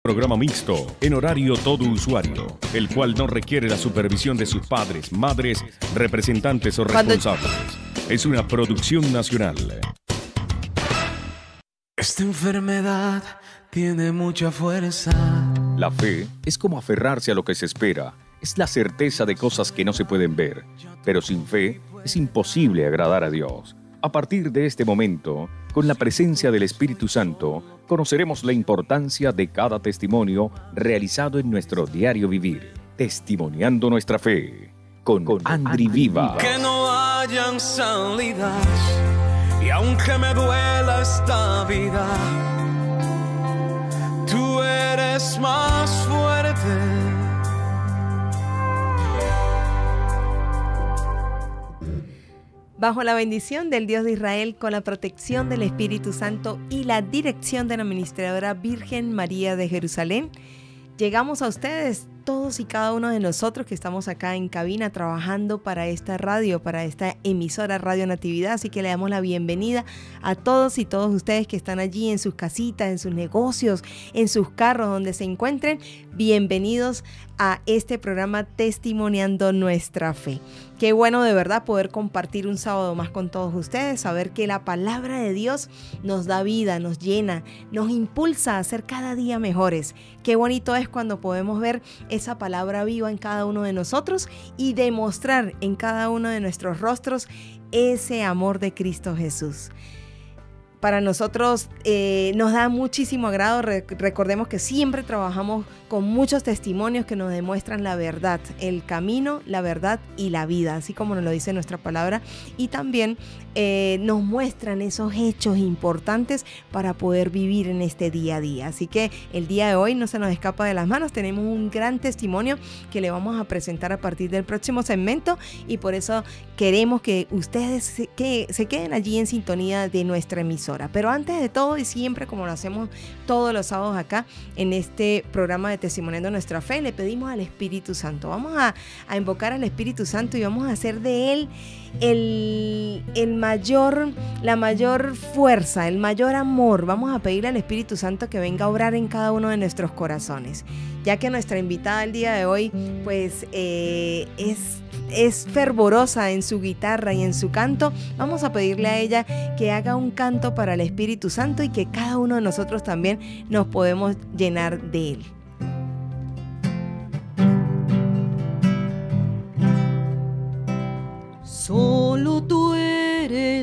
programa mixto, en horario todo usuario, el cual no requiere la supervisión de sus padres, madres, representantes o responsables. Es una producción nacional. Esta enfermedad tiene mucha fuerza. La fe es como aferrarse a lo que se espera. Es la certeza de cosas que no se pueden ver. Pero sin fe es imposible agradar a Dios. A partir de este momento, con la presencia del Espíritu Santo, conoceremos la importancia de cada testimonio realizado en nuestro diario vivir. Testimoniando nuestra fe. Con Andri Viva. Que no hayan salidas. Y aunque me duela esta vida, tú eres más fuerte. Bajo la bendición del Dios de Israel, con la protección del Espíritu Santo y la dirección de la Administradora Virgen María de Jerusalén, llegamos a ustedes, todos y cada uno de nosotros que estamos acá en cabina trabajando para esta radio, para esta emisora Radio Natividad. Así que le damos la bienvenida a todos y todos ustedes que están allí en sus casitas, en sus negocios, en sus carros, donde se encuentren. Bienvenidos a este programa Testimoniando Nuestra Fe. Qué bueno de verdad poder compartir un sábado más con todos ustedes, saber que la palabra de Dios nos da vida, nos llena, nos impulsa a ser cada día mejores. Qué bonito es cuando podemos ver esa palabra viva en cada uno de nosotros y demostrar en cada uno de nuestros rostros ese amor de Cristo Jesús. Para nosotros nos da muchísimo agrado. Recordemos que siempre trabajamos con muchos testimonios que nos demuestran la verdad, el camino, la verdad y la vida, así como nos lo dice nuestra palabra. Y también nos muestran esos hechos importantes para poder vivir en este día a día. Así que el día de hoy no se nos escapa de las manos. Tenemos un gran testimonio que le vamos a presentar a partir del próximo segmento y por eso queremos que ustedes se queden allí en sintonía de nuestra emisora. Pero antes de todo y siempre como lo hacemos todos los sábados acá en este programa de Testimoniando Nuestra Fe, le pedimos al Espíritu Santo. Vamos a invocar al Espíritu Santo y vamos a hacer de él la mayor fuerza, el mayor amor. Vamos a pedirle al Espíritu Santo que venga a obrar en cada uno de nuestros corazones. Ya que nuestra invitada el día de hoy pues es fervorosa en su guitarra y en su canto, vamos a pedirle a ella que haga un canto para el Espíritu Santo y que cada uno de nosotros también nos podemos llenar de él. Solo tú eres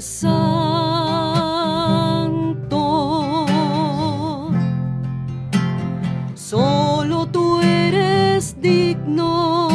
santo, solo tú eres digno.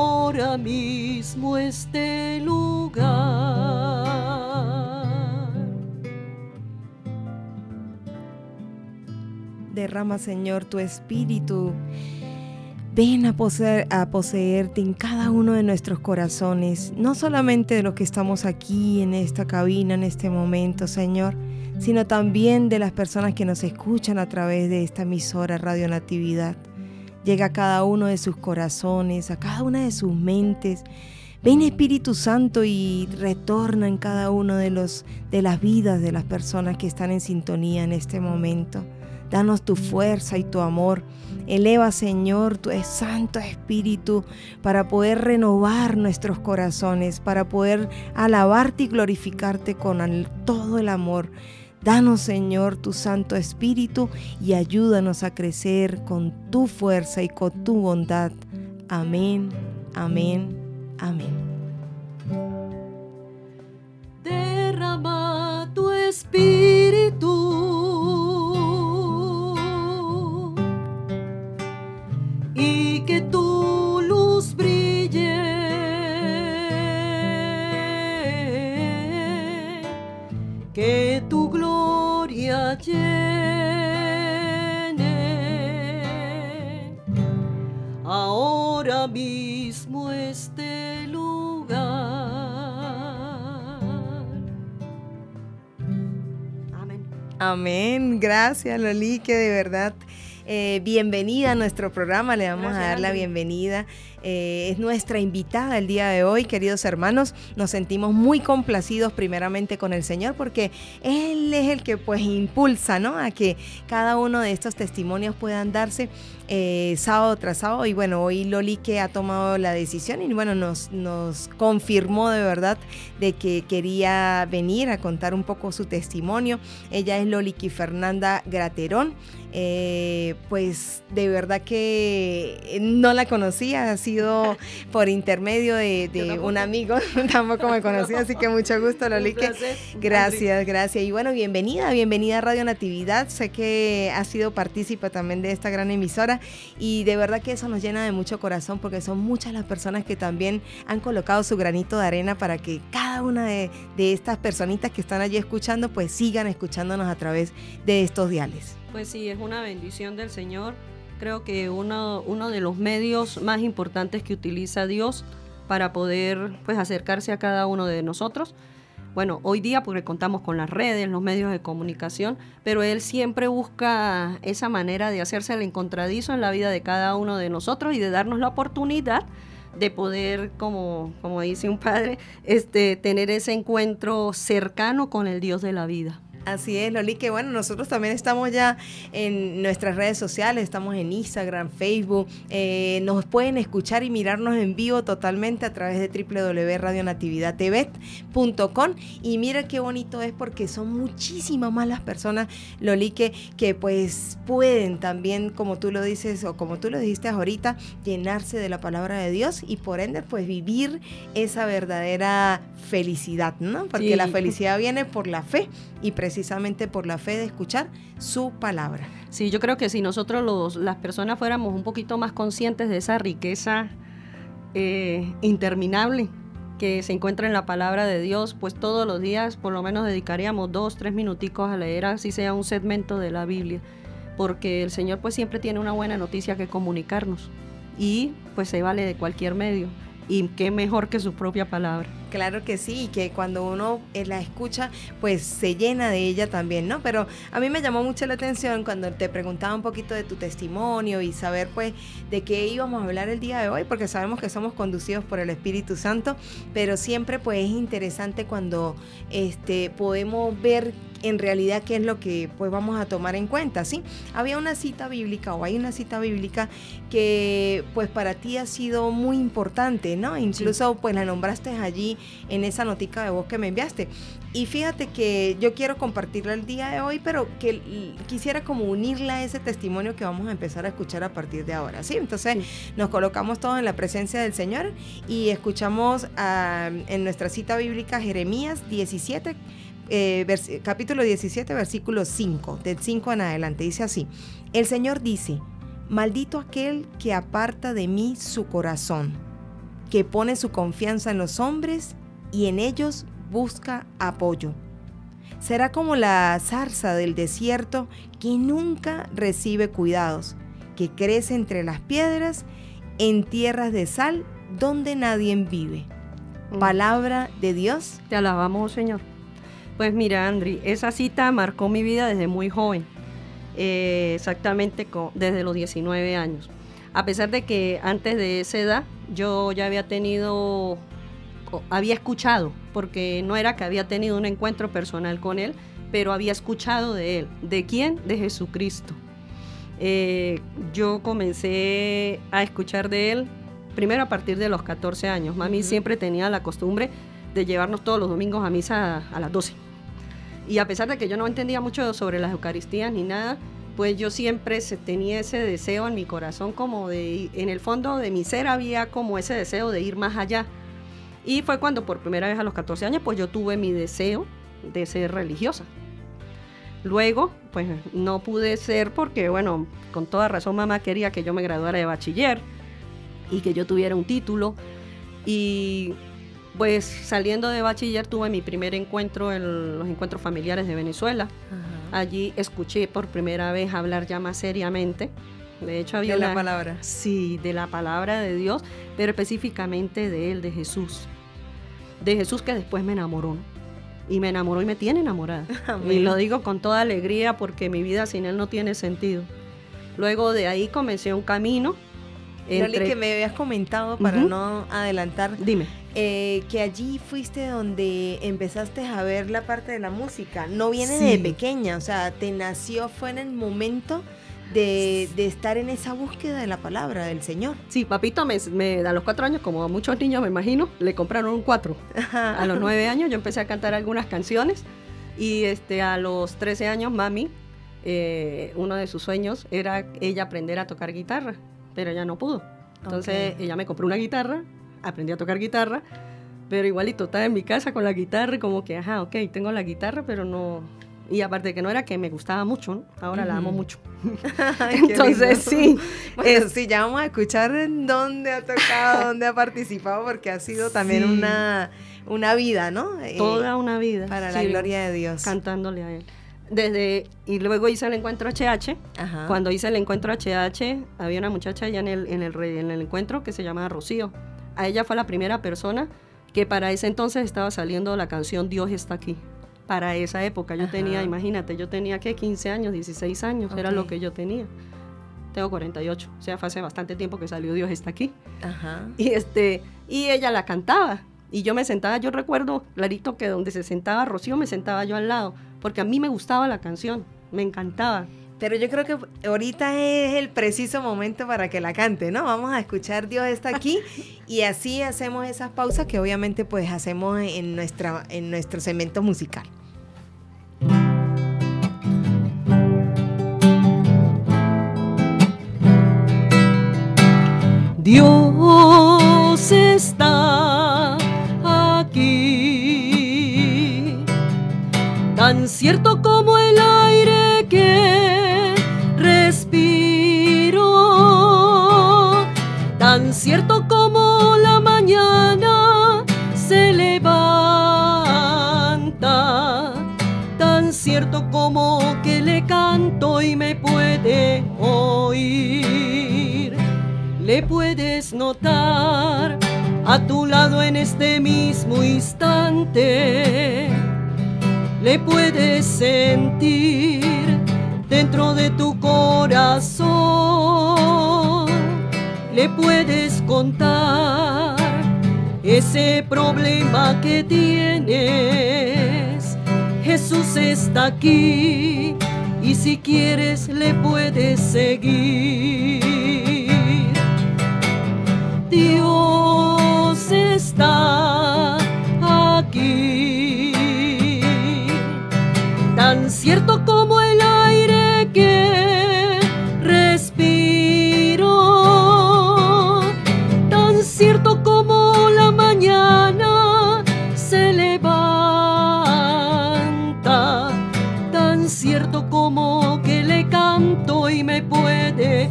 Mismo este lugar. derrama, Señor, tu espíritu. Ven a poseerte en cada uno de nuestros corazones, no solamente de los que estamos aquí en esta cabina en este momento, Señor, sino también de las personas que nos escuchan a través de esta emisora Radio Natividad. Llega a cada uno de sus corazones, a cada una de sus mentes. Ven, Espíritu Santo, y retorna en cada uno de las vidas de las personas que están en sintonía en este momento. Danos tu fuerza y tu amor. Eleva, Señor, tu Santo Espíritu para poder renovar nuestros corazones, para poder alabarte y glorificarte con todo el amor. Danos, Señor, tu Santo Espíritu y ayúdanos a crecer con tu fuerza y con tu bondad. Amén, amén, amén. Derrama tu espíritu y que tu luz brille, que tu gloria llene ahora mismo este lugar. Amén. Amén. Gracias, Loli, que de verdad bienvenida a nuestro programa. Le vamos a dar la bienvenida. Es nuestra invitada el día de hoy, queridos hermanos. Nos sentimos muy complacidos primeramente con el Señor, porque Él es el que pues impulsa, ¿no?, a que cada uno de estos testimonios puedan darse sábado tras sábado. Y bueno, hoy Loli, que ha tomado la decisión y bueno, nos confirmó de verdad de que quería venir a contar un poco su testimonio. Ella es Loliki Fernanda Graterón. Pues de verdad que no la conocía, ha sido por intermedio de un amigo, tampoco me conocía, así que mucho gusto, Loliki. Gracias. Y bueno, bienvenida a Radio Natividad. Sé que has sido partícipe también de esta gran emisora y de verdad que eso nos llena de mucho corazón, porque son muchas las personas que también han colocado su granito de arena para que cada una de estas personitas que están allí escuchando pues sigan escuchándonos a través de estos diales. Pues sí, es una bendición del Señor. Creo que uno de los medios más importantes que utiliza Dios para poder pues acercarse a cada uno de nosotros. Bueno, hoy día porque contamos con las redes, los medios de comunicación, pero Él siempre busca esa manera de hacerse el encontradizo en la vida de cada uno de nosotros y de darnos la oportunidad de poder, como dice un padre, tener ese encuentro cercano con el Dios de la vida. Así es, Loli, que bueno, nosotros también estamos ya en nuestras redes sociales, estamos en Instagram, Facebook, nos pueden escuchar y mirarnos en vivo totalmente a través de www.radionatividadtv.com, y mira qué bonito es, porque son muchísimas más las personas, Loli, que pues pueden también, como tú lo dices o como tú lo dijiste ahorita, llenarse de la palabra de Dios y por ende pues vivir esa verdadera felicidad, ¿no? Porque sí, la felicidad viene por la fe, y precisamente por la fe de escuchar su palabra. Sí, yo creo que si nosotros las personas fuéramos un poquito más conscientes de esa riqueza interminable que se encuentra en la palabra de Dios, pues todos los días por lo menos dedicaríamos 2-3 minuticos a leer, así sea un segmento de la Biblia, porque el Señor pues siempre tiene una buena noticia que comunicarnos y pues se vale de cualquier medio. Y qué mejor que su propia palabra. Claro que sí, y que cuando uno la escucha, pues se llena de ella también, ¿no? Pero a mí me llamó mucho la atención cuando te preguntaba un poquito de tu testimonio y saber, pues, de qué íbamos a hablar el día de hoy, porque sabemos que somos conducidos por el Espíritu Santo, pero siempre, pues, es interesante cuando podemos ver en realidad qué es lo que pues vamos a tomar en cuenta, ¿sí? Había una cita bíblica, o hay una cita bíblica que pues para ti ha sido muy importante, ¿no? Incluso pues la nombraste allí en esa notica de voz que me enviaste. Y fíjate que yo quiero compartirla el día de hoy, pero que quisiera como unirla a ese testimonio que vamos a empezar a escuchar a partir de ahora, ¿sí? Entonces nos colocamos todos en la presencia del Señor y escuchamos en nuestra cita bíblica Jeremías 17, capítulo 17, versículo 5, del 5 en adelante. Dice así: el Señor dice: maldito aquel que aparta de mí su corazón, que pone su confianza en los hombres y en ellos busca apoyo. Será como la zarza del desierto que nunca recibe cuidados, que crece entre las piedras, en tierras de sal donde nadie vive. Palabra de Dios. Te alabamos, Señor. Pues mira, Andri, esa cita marcó mi vida desde muy joven, exactamente desde los 19 años. A pesar de que antes de esa edad yo ya había escuchado, porque no era que había tenido un encuentro personal con él, pero había escuchado de él. ¿De quién? De Jesucristo. Yo comencé a escuchar de él primero a partir de los 14 años. Mami siempre tenía la costumbre de llevarnos todos los domingos a misa a las 12. Y a pesar de que yo no entendía mucho sobre las Eucaristías ni nada, pues yo siempre tenía ese deseo en mi corazón, como en el fondo de mi ser había como ese deseo de ir más allá. Y fue cuando por primera vez a los 14 años, pues yo tuve mi deseo de ser religiosa. Luego, pues no pude ser porque, bueno, con toda razón mamá quería que yo me graduara de bachiller y que yo tuviera un título. Y pues saliendo de bachiller tuve mi primer encuentro en los encuentros familiares de Venezuela. Ajá. Allí escuché por primera vez hablar ya más seriamente. De hecho había la palabra. Sí, de la palabra de Dios, pero específicamente de él, de Jesús. De Jesús, que después me enamoró, ¿no? Y me enamoró y me tiene enamorada. Amén. Y lo digo con toda alegría porque mi vida sin él no tiene sentido. Luego de ahí comencé un camino. Que me habías comentado, para no adelantar. Dime. Que allí fuiste donde empezaste a ver la parte de la música. No viene de pequeña, o sea, te nació, fue en el momento de estar en esa búsqueda de la palabra del Señor. Sí, papito a los 4 años, como a muchos niños me imagino, le compraron un 4. A los 9 años yo empecé a cantar algunas canciones y a los 13 años mami, uno de sus sueños era ella aprender a tocar guitarra, pero ella no pudo. Entonces ella me compró una guitarra, aprendí a tocar guitarra, pero igualito estaba en mi casa con la guitarra y como que, tengo la guitarra, pero no... Y aparte que no era que me gustaba mucho, ¿no? Ahora la amo mucho. Entonces, sí. Bueno, sí, ya vamos a escuchar en dónde ha tocado, dónde ha participado, porque ha sido también una vida, ¿no? Toda una vida. Para la gloria de Dios. Cantándole a él. Y luego hice el encuentro HH. Ajá. Cuando hice el encuentro HH, había una muchacha allá en el encuentro que se llamaba Rocío. A ella fue la primera persona que para ese entonces estaba saliendo la canción Dios está aquí. Para esa época yo tenía, imagínate, yo tenía 15 años, 16 años, era lo que yo tenía. Tengo 48, o sea, fue hace bastante tiempo que salió Dios está aquí. Ajá. Y ella la cantaba. Y yo me sentaba, yo recuerdo clarito que donde se sentaba Rocío me sentaba yo al lado, porque a mí me gustaba la canción, me encantaba. Pero yo creo que ahorita es el preciso momento para que la cante, ¿no? Vamos a escuchar Dios está aquí y así hacemos esas pausas que obviamente pues hacemos en nuestro segmento musical. Dios está aquí, tan cierto como el aire que respiro, tan cierto como la mañana se levanta, tan cierto como que le canto y me puede oír. Le puedes notar a tu lado en este mismo instante, le puedes sentir dentro de tu corazón, le puedes contar ese problema que tienes. Jesús está aquí y si quieres le puedes seguir. Dios está aquí, tan cierto como el aire que respiro, tan cierto como la mañana se levanta, tan cierto como que le canto y me puede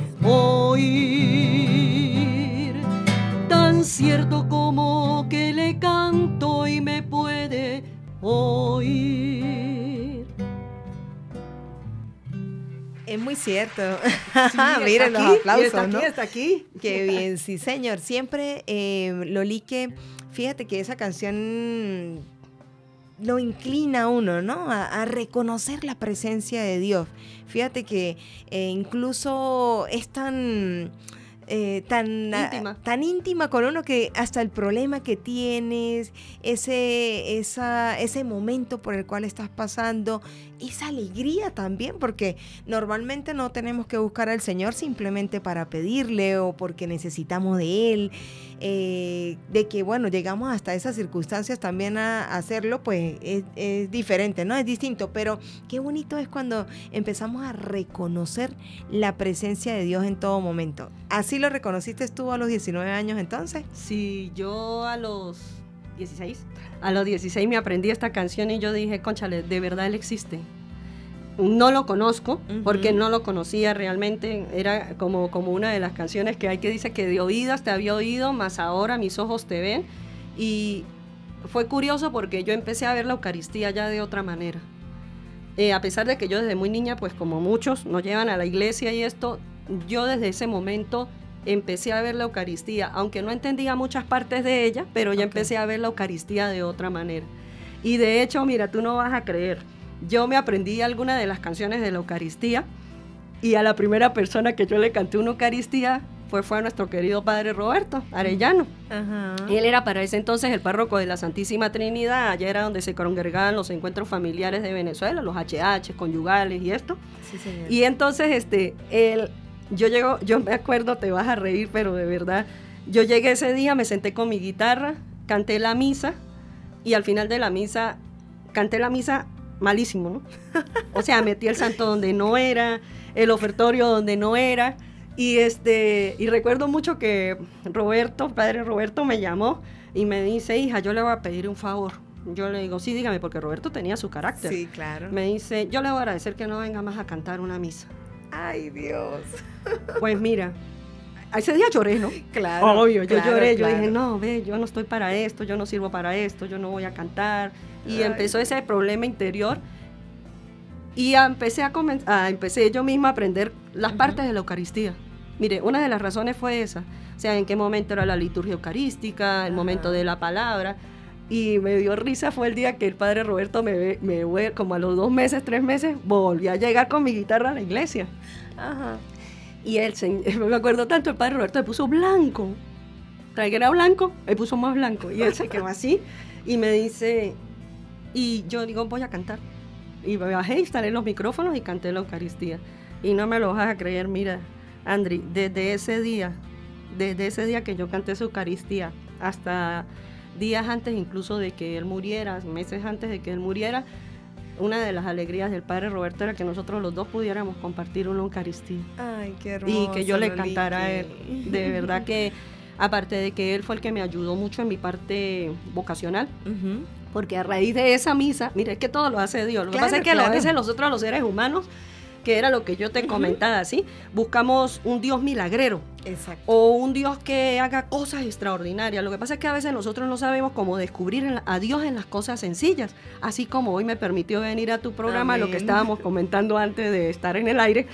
oír, tan cierto como que le canto y me puede oír. Es muy cierto. Sí, Miren los aplausos, ¿no? Está aquí. Qué bien, sí, señor. Siempre, Lolique, fíjate que esa canción lo inclina a uno, ¿no? A reconocer la presencia de Dios. Fíjate que incluso es tan íntima con uno que hasta el problema que tienes, ese momento por el cual estás pasando, esa alegría también, porque normalmente no tenemos que buscar al Señor simplemente para pedirle o porque necesitamos de Él, de que bueno, llegamos hasta esas circunstancias también a hacerlo, pues es diferente, ¿no? Es distinto, pero qué bonito es cuando empezamos a reconocer la presencia de Dios en todo momento. ¿Así lo reconociste tú a los 19 años entonces? Sí, yo a los 16 me aprendí esta canción y yo dije, cónchale, de verdad Él existe. No lo conozco, porque no lo conocía realmente, era como una de las canciones que hay que dice que de oídas te había oído, mas ahora mis ojos te ven, y fue curioso porque yo empecé a ver la Eucaristía ya de otra manera. A pesar de que yo desde muy niña, pues como muchos, nos llevan a la iglesia y esto, yo desde ese momento empecé a ver la Eucaristía, aunque no entendía muchas partes de ella, pero ya empecé a ver la Eucaristía de otra manera. Y de hecho, mira, tú no vas a creer, yo me aprendí algunas de las canciones de la Eucaristía y a la primera persona que yo le canté una Eucaristía fue a nuestro querido padre Roberto Arellano. Ajá. Él era para ese entonces el párroco de la Santísima Trinidad, allá era donde se congregaban los encuentros familiares de Venezuela, los HH, conyugales y esto. Sí, señor. Y entonces yo me acuerdo, te vas a reír, pero de verdad, yo llegué ese día, me senté con mi guitarra, canté la misa y al final de la misa, canté la misa malísimo, ¿no? O sea, metí el santo donde no era, el ofertorio donde no era, y recuerdo mucho que padre Roberto me llamó y me dice, hija, yo le voy a pedir un favor. Yo le digo, sí, dígame, porque Roberto tenía su carácter. Sí, claro. Me dice, yo le voy a agradecer que no venga más a cantar una misa. Ay, Dios. Pues mira, ese día lloré, ¿no? Claro. Obvio, yo claro, lloré, claro. yo dije, no, yo no estoy para esto, yo no sirvo para esto, yo no voy a cantar. Y Ay. empezó ese problema interior y empecé yo misma a aprender las partes de la Eucaristía. Mire, una de las razones fue esa, o sea, en qué momento era la liturgia eucarística, el momento de la palabra. Y me dio risa fue el día que el padre Roberto como a los 2 meses, 3 meses, volví a llegar con mi guitarra a la iglesia. Ajá. Y me acuerdo tanto, el padre Roberto me puso blanco. Traiguera blanco, me puso más blanco. Y él se quedó así y me dice, y yo digo, voy a cantar. Y me bajé, instalé los micrófonos y canté la Eucaristía. Y no me lo vas a creer, mira, Andri, desde ese día que yo canté esa Eucaristía, hasta días antes incluso de que él muriera, meses antes de que él muriera, una de las alegrías del padre Roberto era que nosotros los dos pudiéramos compartir una Eucaristía. Ay, qué hermoso. Y que yo le Lolique. cantara a él. De verdad que, aparte de que él fue el que me ayudó mucho en mi parte vocacional, porque a raíz de esa misa, mira, es que todo lo hace Dios. Lo que pasa es que a veces nosotros los seres humanos, que era lo que yo te comentaba, ¿sí? Buscamos un Dios milagrero. Exacto. O un Dios que haga cosas extraordinarias. Lo que pasa es que a veces nosotros no sabemos cómo descubrir a Dios en las cosas sencillas. Así como hoy me permitió venir a tu programa, Amén. lo que estábamos comentando antes de estar en el aire,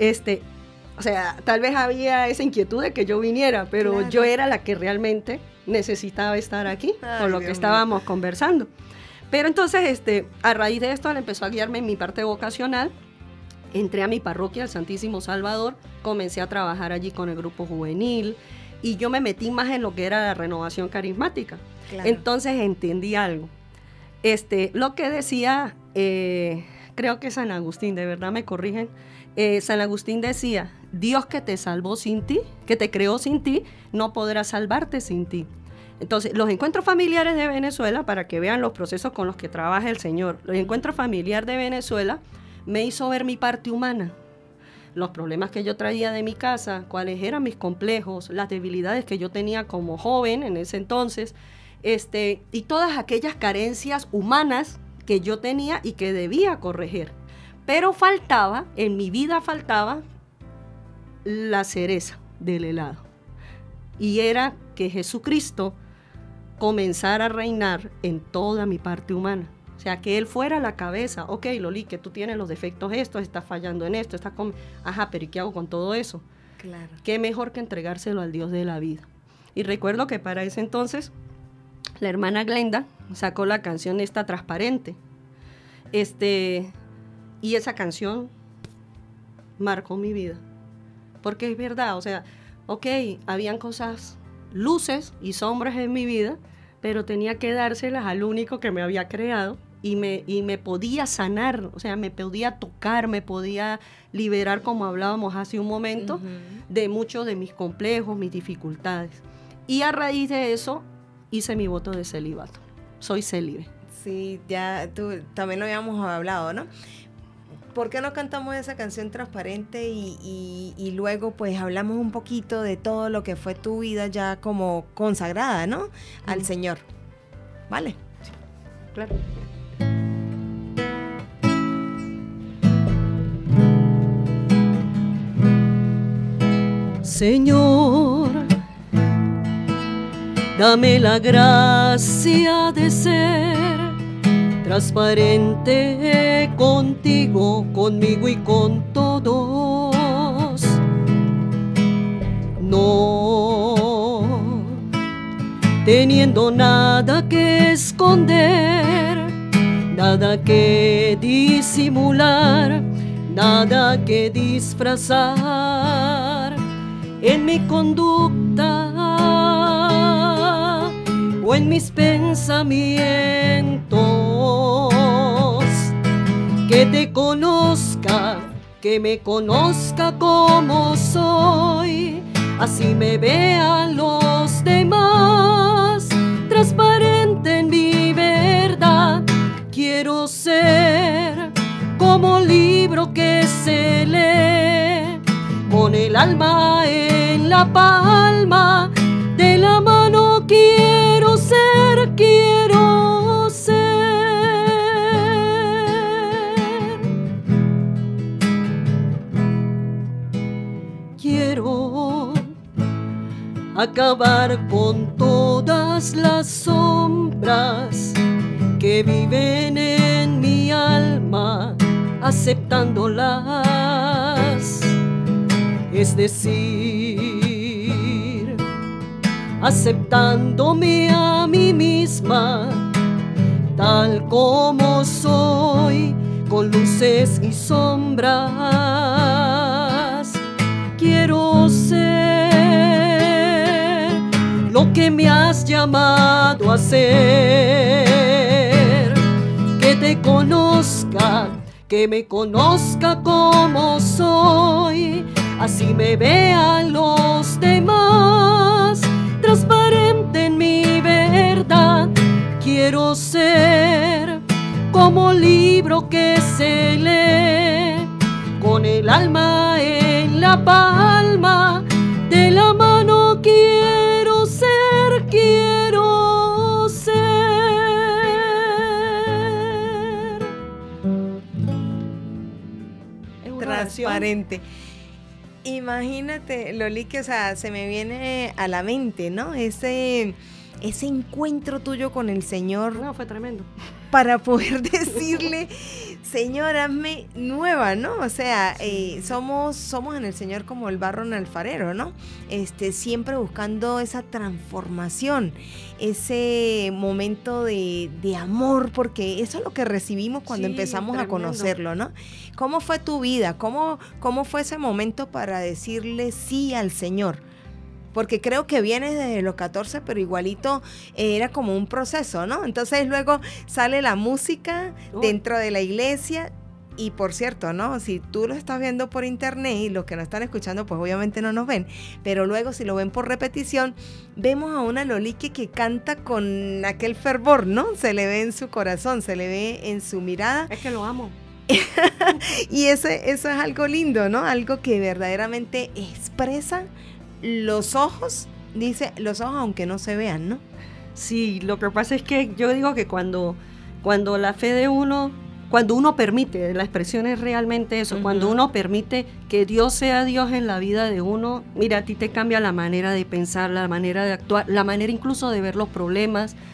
o sea, tal vez había esa inquietud de que yo viniera, pero Claro. yo era la que realmente necesitaba estar aquí, Ay, por lo que Dios estábamos conversando. Pero entonces, a raíz de esto, él empezó a guiarme en mi parte vocacional. Entré a mi parroquia, el Santísimo Salvador, comencé a trabajar allí con el grupo juvenil y yo me metí más en lo que era la renovación carismática. Claro. Entonces entendí algo. Lo que decía, creo que San Agustín, de verdad me corrigen, San Agustín decía, Dios que te salvó sin ti, que te creó sin ti, no podrá salvarte sin ti. Entonces, los encuentros familiares de Venezuela, para que vean los procesos con los que trabaja el Señor, los encuentros familiares de Venezuela me hizo ver mi parte humana, los problemas que yo traía de mi casa, cuáles eran mis complejos, las debilidades que yo tenía como joven en ese entonces, y todas aquellas carencias humanas que yo tenía y que debía corregir. Pero en mi vida faltaba la cereza del helado. Y era que Jesucristo comenzara a reinar en toda mi parte humana. O sea, que él fuera la cabeza. Ok, Loli, que tú tienes los defectos estos, estás fallando en esto, estás con... Ajá, pero ¿y qué hago con todo eso? Claro. Qué mejor que entregárselo al Dios de la vida. Y recuerdo que para ese entonces, la hermana Glenda sacó la canción esta Transparente. Y esa canción marcó mi vida. Porque es verdad, o sea, ok, habían cosas, luces y sombras en mi vida, pero tenía que dárselas al único que me había creado y me podía sanar, o sea, me podía tocar, me podía liberar, como hablábamos hace un momento, de muchos de mis complejos, mis dificultades. Y a raíz de eso, hice mi voto de celibato. Soy célibe. Sí, ya tú también lo habíamos hablado, ¿no? ¿Por qué no cantamos esa canción Transparente y luego pues hablamos un poquito de todo lo que fue tu vida ya como consagrada, ¿no? Al Señor. ¿Vale? Sí, claro. Señor, dame la gracia de ser transparente contigo, conmigo y con todos. No teniendo nada que esconder, nada que disimular, nada que disfrazar en mi conducta o en mis pensamientos. Que te conozca, que me conozca como soy, así me vean los demás. Transparente en mi verdad, quiero ser como libro que se lee, con el alma en la palma de la mano. Quiero ser, quiero ser. Quiero acabar con todas las sombras que viven en mi alma, aceptándolas. Es decir, aceptándome a mí misma, tal como soy, con luces y sombras. Quiero ser lo que me has llamado a ser. Que te conozca, que me conozca como soy, así me vean los demás. Transparente en mi verdad, quiero ser como libro que se lee, con el alma en la palma de la mano. Quiero ser, quiero ser. Es una Transparente. oración. Imagínate, Loli, que o sea, se me viene a la mente, ¿no? Ese encuentro tuyo con el Señor. No, fue tremendo. Para poder decirle, Señor, hazme nueva, ¿no? O sea, somos en el Señor como el barro en el alfarero, ¿no? Siempre buscando esa transformación, ese momento de amor, porque eso es lo que recibimos cuando empezamos tremendo. a conocerlo, ¿no? ¿Cómo fue tu vida? ¿Cómo fue ese momento para decirle sí al Señor? Porque creo que vienes desde los 14, pero igualito era como un proceso, ¿no? Entonces luego sale la música dentro de la iglesia. Y por cierto, ¿no? Si tú lo estás viendo por internet y los que nos están escuchando, pues obviamente no nos ven. Pero luego si lo ven por repetición, vemos a una Loli que canta con aquel fervor, ¿no? Se le ve en su corazón, se le ve en su mirada. Es que lo amo. Y eso es algo lindo, ¿no? Algo que verdaderamente expresa los ojos, dice los ojos aunque no se vean, ¿no? Sí, lo que pasa es que yo digo que cuando la fe de uno, cuando uno permite, la expresión es realmente eso, cuando uno permite que Dios sea Dios en la vida de uno, mira, a ti te cambia la manera de pensar, la manera de actuar, la manera incluso de ver los problemas.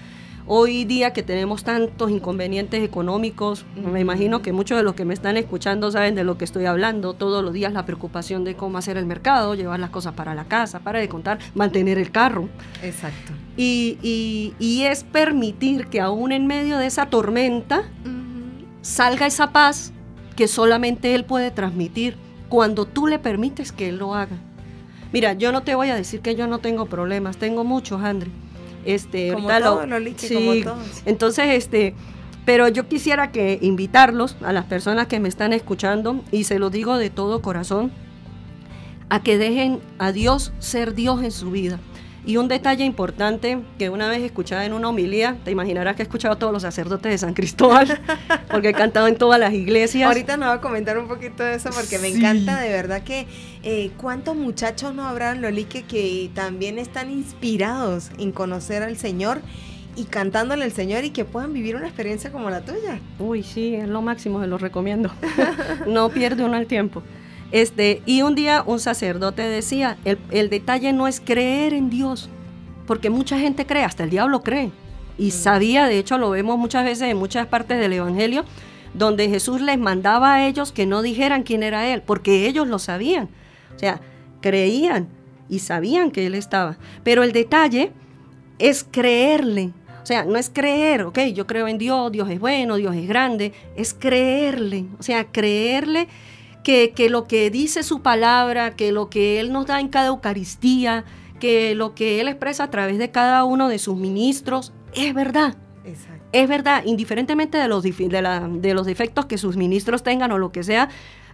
Hoy día que tenemos tantos inconvenientes económicos, me imagino que muchos de los que me están escuchando saben de lo que estoy hablando. Todos los días la preocupación de cómo hacer el mercado, llevar las cosas para la casa, para de contar, mantener el carro. Exacto. Y es permitir que aún en medio de esa tormenta salga esa paz que solamente Él puede transmitir cuando tú le permites que Él lo haga. Mira, yo no te voy a decir que yo no tengo problemas, tengo muchos, André. Como todos, Lolique, sí, como todos. Entonces, pero yo quisiera que invitarlos a las personas que me están escuchando, y se lo digo de todo corazón, a que dejen a Dios ser Dios en su vida. Y un detalle importante que una vez escuchaba en una homilía, te imaginarás que he escuchado a todos los sacerdotes de San Cristóbal, porque he cantado en todas las iglesias. Ahorita nos va a comentar un poquito de eso, porque me encanta de verdad que cuántos muchachos no habrán, Lolique, que también están inspirados en conocer al Señor y cantándole al Señor y que puedan vivir una experiencia como la tuya. Uy, sí, es lo máximo, se lo recomiendo. No pierde uno el tiempo. Y un día un sacerdote decía, el detalle no es creer en Dios, porque mucha gente cree, hasta el diablo cree, y sabía, de hecho lo vemos muchas veces en muchas partes del Evangelio, donde Jesús les mandaba a ellos que no dijeran quién era Él, porque ellos lo sabían, o sea, creían y sabían que Él estaba, pero el detalle es creerle. O sea, no es creer, ok, yo creo en Dios, Dios es bueno, Dios es grande, es creerle, o sea, creerle que lo que dice su palabra, que lo que Él nos da en cada Eucaristía, que lo que Él expresa a través de cada uno de sus ministros, es verdad. Exacto. Es verdad, indiferentemente de los defectos que sus ministros tengan o lo que sea,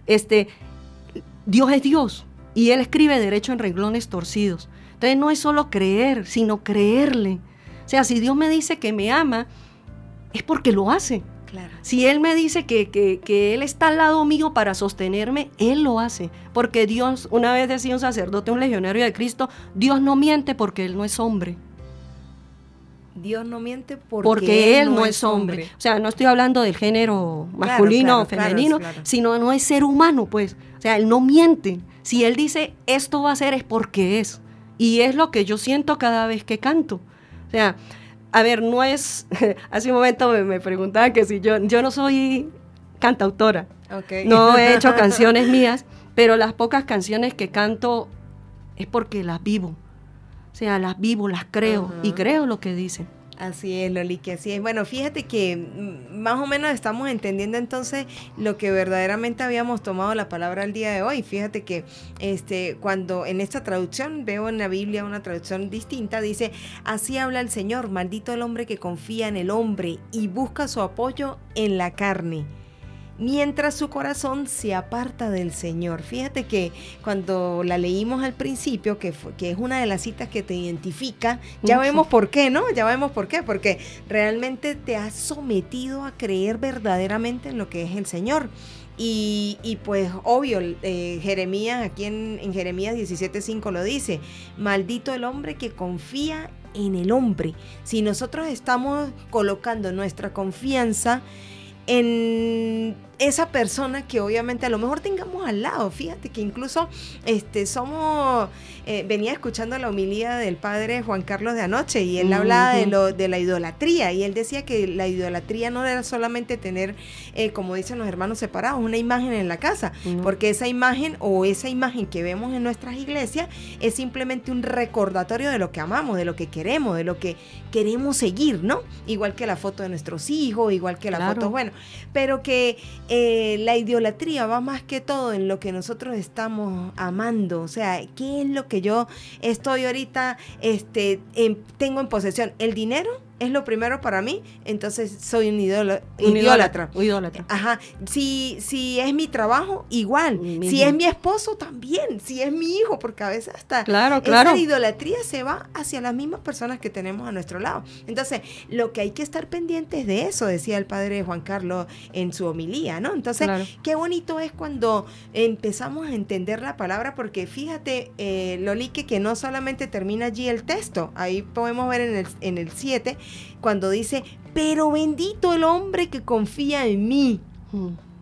Dios es Dios y Él escribe derecho en renglones torcidos. Entonces no es solo creer, sino creerle. O sea, si Dios me dice que me ama, es porque lo hace. Claro. Si Él me dice que Él está al lado mío para sostenerme, Él lo hace. Porque Dios, una vez decía un sacerdote, un legionario de Cristo, Dios no miente porque Él no es hombre. Dios no miente porque Él no es hombre. O sea, no estoy hablando del género masculino o femenino, sino no es ser humano, pues. O sea, Él no miente. Si Él dice esto va a ser, es porque es. Y es lo que yo siento cada vez que canto. O sea, a ver, no es... Hace un momento me preguntaban que si yo no soy cantautora. Okay. No he hecho canciones mías, pero las pocas canciones que canto es porque las vivo. O sea, las vivo, las creo y creo lo que dicen. Así es, Lolique, así es. Bueno, fíjate que más o menos estamos entendiendo entonces lo que verdaderamente habíamos tomado la palabra el día de hoy. Fíjate que cuando en esta traducción, veo en la Biblia una traducción distinta, dice, así habla el Señor, maldito el hombre que confía en el hombre y busca su apoyo en la carne, mientras su corazón se aparta del Señor. Fíjate que cuando la leímos al principio, que es una de las citas que te identifica, ya vemos por qué, ¿no? Ya vemos por qué, porque realmente te has sometido a creer verdaderamente en lo que es el Señor. Y pues obvio, Jeremías, aquí en Jeremías 17:5 lo dice, maldito el hombre que confía en el hombre. Si nosotros estamos colocando nuestra confianza en esa persona que obviamente a lo mejor tengamos al lado, fíjate que incluso venía escuchando la homilía del padre Juan Carlos de anoche y él hablaba de la idolatría y él decía que la idolatría no era solamente tener, como dicen los hermanos separados, una imagen en la casa, porque esa imagen que vemos en nuestras iglesias es simplemente un recordatorio de lo que amamos, de lo que queremos, de lo que queremos seguir, ¿no? Igual que la foto de nuestros hijos, igual que la foto, bueno, pero que la idolatría va más que todo en lo que nosotros estamos amando, o sea, ¿qué es lo que yo estoy ahorita, tengo en posesión? ¿El dinero? Es lo primero para mí, entonces soy un idólatra. Ajá. Si es mi trabajo, igual. Si es mi esposo, también. Si es mi hijo, porque a veces hasta esa idolatría se va hacia las mismas personas que tenemos a nuestro lado. Entonces, lo que hay que estar pendientes de eso, decía el padre Juan Carlos en su homilía, ¿no? Entonces, qué bonito es cuando empezamos a entender la palabra, porque fíjate, Lolique, que no solamente termina allí el texto, ahí podemos ver en el 7, cuando dice, pero bendito el hombre que confía en mí.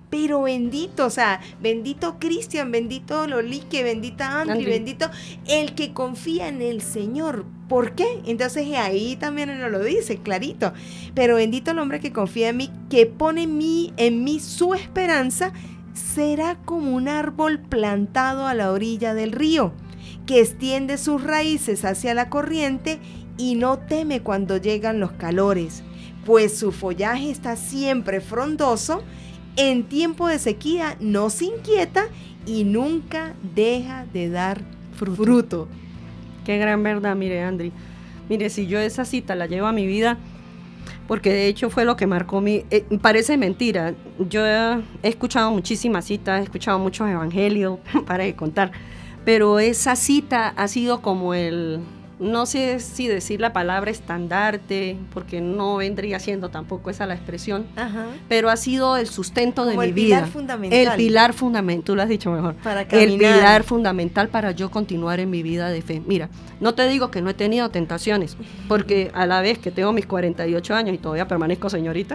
pero bendito, o sea, bendito Cristian, bendito Lolique, bendita Andri, bendito el que confía en el Señor. ¿Por qué? Entonces ahí también nos lo dice, clarito. Pero bendito el hombre que confía en mí, que pone en mí su esperanza, será como un árbol plantado a la orilla del río, que extiende sus raíces hacia la corriente y no teme cuando llegan los calores, pues su follaje está siempre frondoso. En tiempo de sequía no se inquieta y nunca deja de dar fruto. Qué gran verdad, mire, Andri. Mire, si yo esa cita la llevo a mi vida, porque de hecho fue lo que marcó parece mentira. Yo he escuchado muchísimas citas, he escuchado muchos evangelios, para de contar, pero esa cita ha sido como no sé si decir la palabra estandarte, porque no vendría siendo tampoco esa la expresión, pero ha sido el sustento de mi vida. El pilar fundamental, tú lo has dicho mejor. Para caminar. El pilar fundamental para yo continuar en mi vida de fe. Mira, no te digo que no he tenido tentaciones, porque a la vez que tengo mis 48 años y todavía permanezco señorita.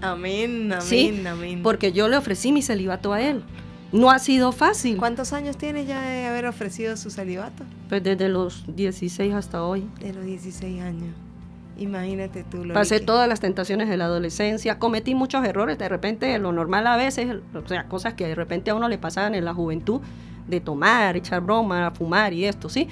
Amén, amén, ¿sí? Amén. Porque yo le ofrecí mi celibato a él. No ha sido fácil. ¿Cuántos años tienes ya de haber ofrecido su celibato? Pues desde los 16 hasta hoy. De los 16 años. Imagínate tú. Lolique. Pasé todas las tentaciones de la adolescencia, cometí muchos errores, de repente lo normal a veces, o sea, cosas que de repente a uno le pasaban en la juventud, de tomar, echar broma, fumar y esto, ¿sí?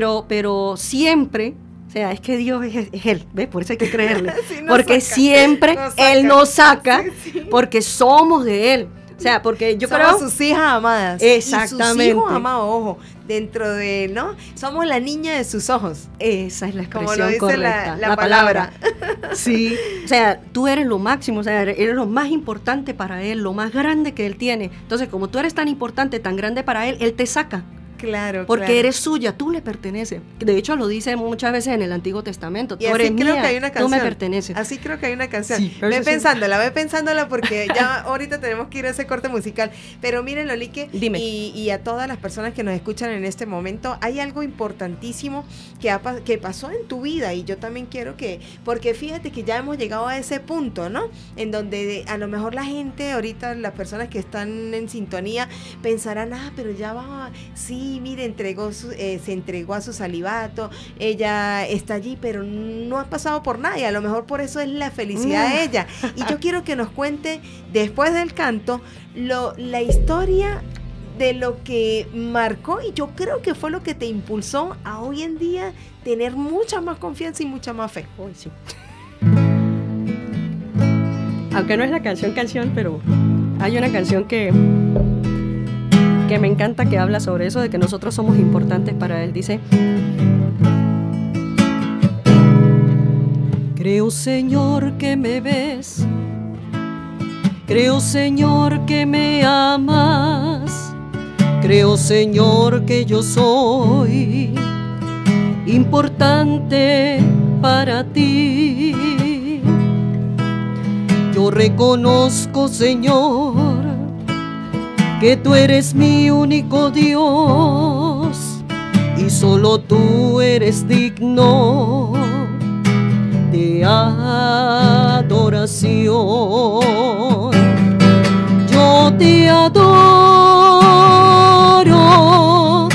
Pero siempre... O sea, es que Dios es Él, ¿ves? Por eso hay que creerle. Sí, porque saca, siempre Él nos saca, sí. Porque somos de Él. O sea, porque yo creo... Somos sus hijas amadas. Exactamente. Y sus hijos amados, ojo, dentro de, ¿no? Somos la niña de sus ojos. Esa es la expresión como lo dice correcta. La palabra. Sí. O sea, tú eres lo máximo, o sea, eres lo más importante para Él, lo más grande que Él tiene. Entonces, como tú eres tan importante, tan grande para Él, Él te saca. Claro, porque claro. Eres suya, tú le perteneces. De hecho, lo dice muchas veces en el Antiguo Testamento. Tú eres mía, que hay una canción. Tú me perteneces. Así creo que hay una canción. Sí, ve pensándola porque ya ahorita tenemos que ir a ese corte musical. Pero miren, Lolique, y a todas las personas que nos escuchan en este momento, hay algo importantísimo que pasó en tu vida y yo también quiero porque fíjate que ya hemos llegado a ese punto, ¿no? En donde a lo mejor la gente, ahorita las personas que están en sintonía, pensarán, pero ya va, sí, mire, se entregó a su celibato, ella está allí, pero no ha pasado por nada y a lo mejor por eso es la felicidad de ella. Y yo quiero que nos cuente, después del canto, la historia de lo que marcó y yo creo que fue lo que te impulsó a hoy en día tener mucha más confianza y mucha más fe. Uy, sí. Aunque no es la canción, pero hay una canción que me encanta, que habla sobre eso, de que nosotros somos importantes para Él. Dice: creo, Señor, que me ves, creo, Señor, que me amas, creo, Señor, que yo soy importante para ti. Yo reconozco, Señor, que tú eres mi único Dios y solo tú eres digno de adoración. Yo te adoro,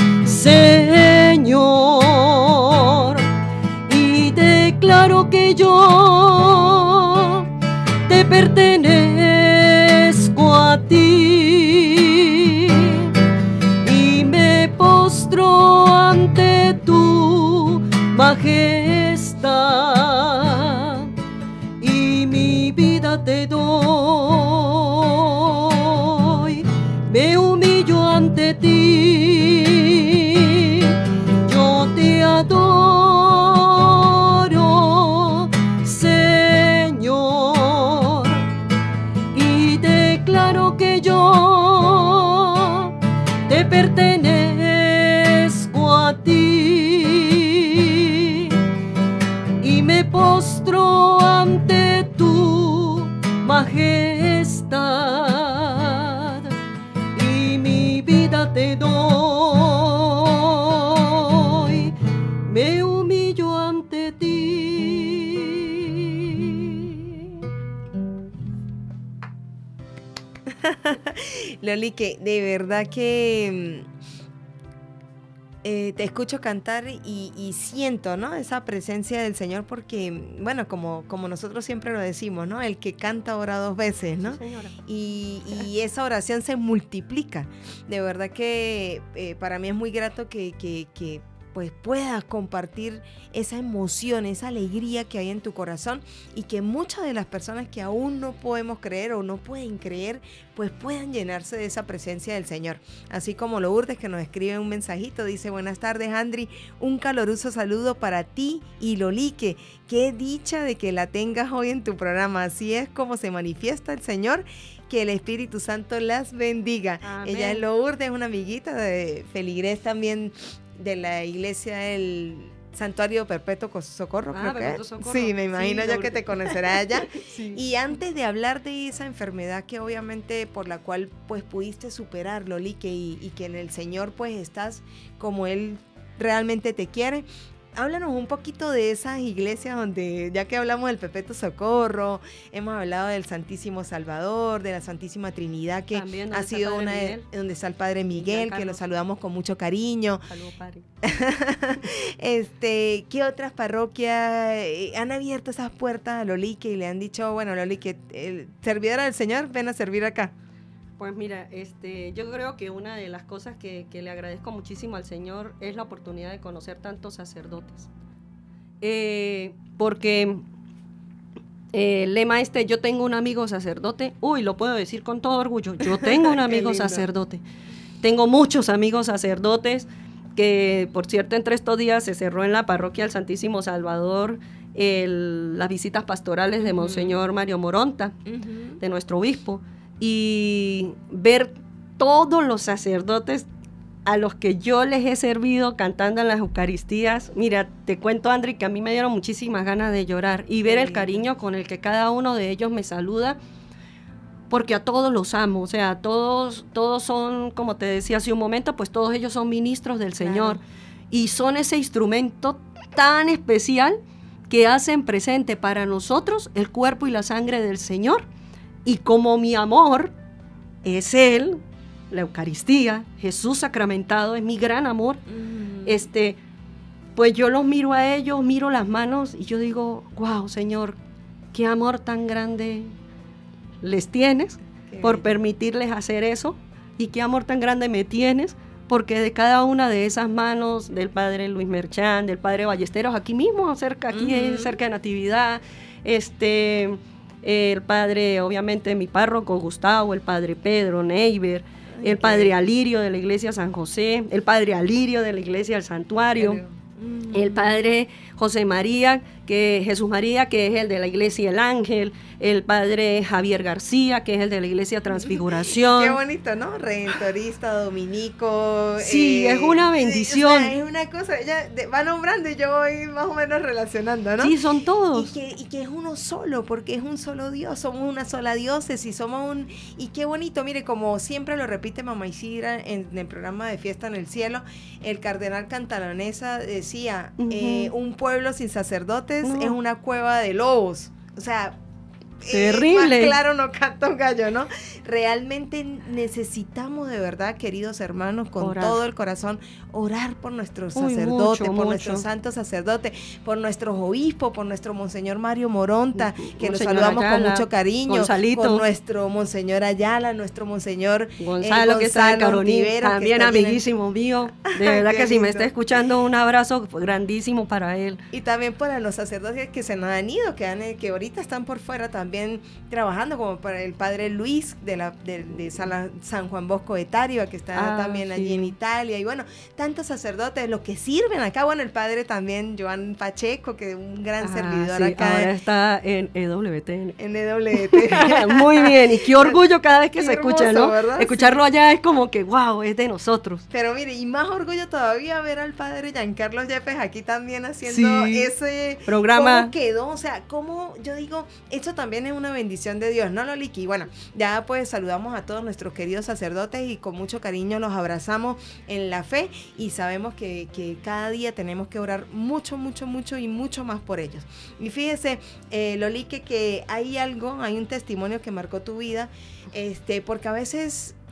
Señor, y declaro que yo te pertenezco a ti. Ante tu majestad y mi vida te doy, me humillo ante ti, yo te adoro, Señor, y declaro que yo te pertenezco a ti y me postro ante tu majestad y mi vida te doy, me humillo ante ti. Loli, que de verdad que te escucho cantar y siento, ¿no? Esa presencia del Señor porque, bueno, como nosotros siempre lo decimos, ¿no? El que canta ora 2 veces, ¿no? Sí, señora. Y esa oración se multiplica. De verdad que para mí es muy grato que pues puedas compartir esa emoción, esa alegría que hay en tu corazón y que muchas de las personas que aún no podemos creer o no pueden creer, pues puedan llenarse de esa presencia del Señor. Así como Lourdes, que nos escribe un mensajito, dice: buenas tardes, Andri, un caluroso saludo para ti y Lolique. Qué dicha de que la tengas hoy en tu programa. Así es como se manifiesta el Señor. Que el Espíritu Santo las bendiga. Amén. Ella es Lourdes, una amiguita de feligrés también de la iglesia del Santuario Perpetuo Socorro, creo que Perpetuo Socorro. sí, me imagino Sí, yo Lourdes. que te conocerá allá. Sí. Y antes de hablar de esa enfermedad que obviamente por la cual pues pudiste superar, Lolique, y que en el Señor pues estás como Él realmente te quiere, háblanos un poquito de esas iglesias donde, ya que hablamos del Perpetuo Socorro, hemos hablado del Santísimo Salvador, de la Santísima Trinidad, que También donde ha está el sido Padre una Miguel. donde está el Padre Miguel, que lo Carlos. saludamos con mucho cariño. Saludos, padre. ¿Qué otras parroquias han abierto esas puertas a Lolique y le han dicho, bueno, Lolique, servidora del Señor, ven a servir acá? Pues mira, yo creo que una de las cosas que le agradezco muchísimo al Señor es la oportunidad de conocer tantos sacerdotes. Porque el lema yo tengo un amigo sacerdote, lo puedo decir con todo orgullo, yo tengo un Qué amigo lindo. sacerdote. Tengo muchos amigos sacerdotes que, por cierto, entre estos días se cerró en la parroquia del Santísimo Salvador las visitas pastorales de Monseñor Mario Moronta, de nuestro obispo, y ver todos los sacerdotes a los que yo les he servido cantando en las Eucaristías. Mira, te cuento, Andri, que a mí me dieron muchísimas ganas de llorar y ver el cariño con el que cada uno de ellos me saluda, porque a todos los amo, o sea, todos son, como te decía hace un momento, pues todos ellos son ministros del Señor, y son ese instrumento tan especial que hacen presente para nosotros el cuerpo y la sangre del Señor. Y como mi amor es Él, la Eucaristía, Jesús sacramentado, es mi gran amor, pues yo los miro a ellos, miro las manos y yo digo, wow, Señor, qué amor tan grande les tienes por permitirles hacer eso, y qué amor tan grande me tienes, porque de cada una de esas manos, del Padre Luis Merchán, del Padre Ballesteros, aquí mismo, cerca de Natividad, el Padre, obviamente, mi párroco Gustavo, el Padre Pedro Neiber, el Padre Alirio de la Iglesia San José, el Padre Alirio de la Iglesia del Santuario, el Padre José María, Jesús María, que es el de la Iglesia El Ángel, el Padre Javier García, que es el de la Iglesia Transfiguración. Qué bonito, ¿no? Redentorista, dominico. Sí, es una bendición. O sea, es una cosa, ella va nombrando y yo voy más o menos relacionando, ¿no? Sí, son todos. Y que es uno solo, porque es un solo Dios, somos una sola diócesis, y qué bonito, mire, como siempre lo repite Mamá Isidra en el programa de Fiesta en el Cielo, el cardenal Cantalamessa decía, un pueblo sin sacerdotes es una cueva de lobos. O sea, terrible. Más claro no canta un gallo, ¿no? Realmente necesitamos de verdad, queridos hermanos, con orar. todo el corazón, orar por nuestros sacerdotes, por nuestros santos sacerdotes, por nuestros obispos, por nuestro Monseñor Mario Moronta, que lo saludamos Ayala, con mucho cariño, Gonzalito, con nuestro Monseñor Ayala, nuestro Monseñor Gonzalo, que está de Caroní, también amiguísimo mío, de verdad que si me está escuchando, un abrazo grandísimo para él. Y también para los sacerdotes que se nos han ido, que ahorita están por fuera también trabajando, como para el Padre Luis de San Juan Bosco de Tariba, que está también allí en Italia, y bueno, tantos sacerdotes, los que sirven acá, bueno, el Padre también, Joan Pacheco, que es un gran servidor acá. Ahora está en EWTN. En EWT. Muy bien, y qué orgullo cada vez que Qué se hermoso, escucha, ¿no? ¿verdad? Escucharlo allá es como que, wow, es de nosotros. Pero mire, y más orgullo todavía ver al Padre Giancarlo Yepes aquí también haciendo ese programa. ¿Cómo quedó? O sea, cómo, yo digo, esto también es una bendición de Dios, ¿no, Lolique? Y bueno, ya pues saludamos a todos nuestros queridos sacerdotes y con mucho cariño los abrazamos en la fe, y sabemos que cada día tenemos que orar mucho, mucho, mucho y mucho más por ellos. Y fíjese, Lolique, que hay un testimonio que marcó tu vida, porque a veces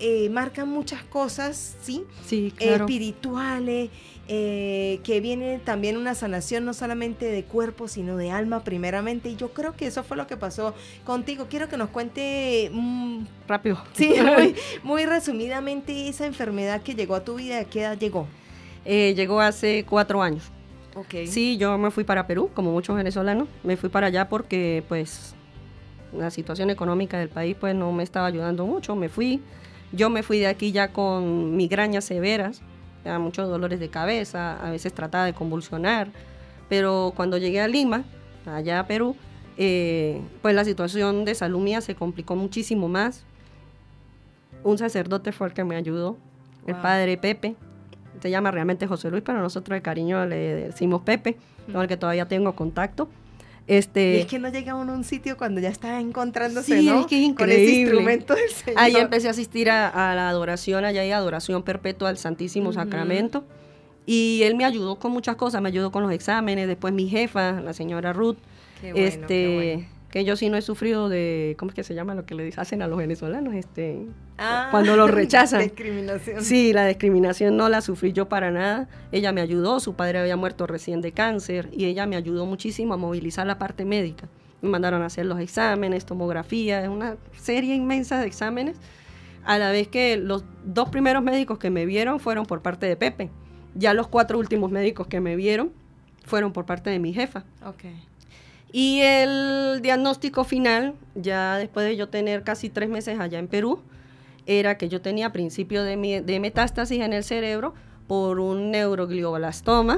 marcan muchas cosas, ¿sí? Sí, claro. Espirituales, que viene también una sanación no solamente de cuerpo, sino de alma primeramente. Y yo creo que eso fue lo que pasó contigo. Quiero que nos cuente rápido. Sí, muy resumidamente esa enfermedad que llegó a tu vida. ¿A qué edad llegó? Llegó hace 4 años. Okay. Sí, yo me fui para Perú, como muchos venezolanos. Me fui para allá porque, pues, la situación económica del país, pues, no me estaba ayudando mucho. Yo me fui de aquí ya con migrañas severas, ya muchos dolores de cabeza, a veces trataba de convulsionar. Pero cuando llegué a Lima, allá a Perú, pues la situación de salud mía se complicó muchísimo más. Un sacerdote fue el que me ayudó, el padre Pepe. Se llama realmente José Luis, pero nosotros de cariño le decimos Pepe, con el que todavía tengo contacto. Y es que no llega uno a un sitio cuando ya está encontrándose, sí, ¿no? Es que es increíble. Con ese instrumento del Señor. Ahí empecé a asistir a la adoración, allá hay adoración perpetua al Santísimo Sacramento. Y él me ayudó con muchas cosas, me ayudó con los exámenes, después mi jefa, la señora Ruth. Qué bueno, qué bueno. Que yo sí no he sufrido de, ¿cómo es que se llama lo que le hacen a los venezolanos? Cuando los rechazan. Discriminación. Sí, la discriminación no la sufrí yo para nada. Ella me ayudó, su padre había muerto recién de cáncer y ella me ayudó muchísimo a movilizar la parte médica. Me mandaron a hacer los exámenes, tomografía, una serie inmensa de exámenes, a la vez que los 2 primeros médicos que me vieron fueron por parte de Pepe. Ya los 4 últimos médicos que me vieron fueron por parte de mi jefa. Okay. Y el diagnóstico final, ya después de yo tener casi 3 meses allá en Perú, era que yo tenía principio de metástasis en el cerebro por un neuroglioblastoma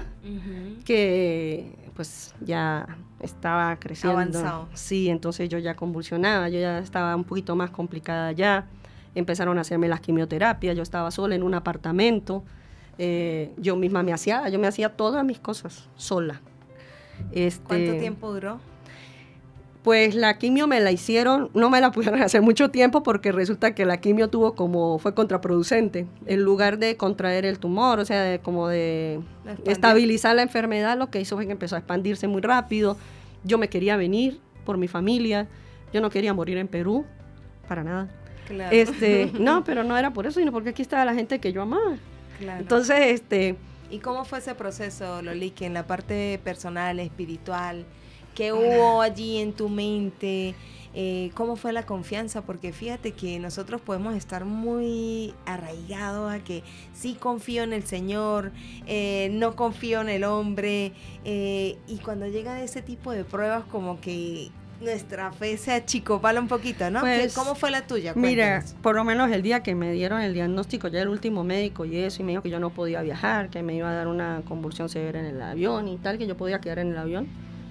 que pues ya estaba creciendo. Avanzado. Sí, entonces yo ya convulsionaba, yo ya estaba un poquito más complicada ya. Empezaron a hacerme las quimioterapias, yo estaba sola en un apartamento. Yo misma me hacía todas mis cosas sola. ¿Cuánto tiempo duró? Pues la quimio me la hicieron, no me la pudieron hacer mucho tiempo porque resulta que la quimio fue contraproducente. En lugar de contraer el tumor, o sea, de estabilizar la enfermedad, lo que hizo fue que empezó a expandirse muy rápido. Yo me quería venir por mi familia, yo no quería morir en Perú, para nada. Claro. No, pero no era por eso, sino porque aquí estaba la gente que yo amaba. Claro. Entonces, ¿Y cómo fue ese proceso, Lolique, en la parte personal, espiritual? ¿Qué hubo allí en tu mente? ¿Cómo fue la confianza? Porque fíjate que nosotros podemos estar muy arraigados a que sí confío en el Señor, no confío en el hombre, y cuando llega ese tipo de pruebas como que nuestra fe se achicopala un poquito, ¿no? Pues, ¿cómo fue la tuya? Mira, Cuéntanos. por lo menos el día que me dieron el diagnóstico, ya el último médico y eso, y me dijo que yo no podía viajar, que me iba a dar una convulsión severa en el avión y tal, que yo podía quedar en el avión.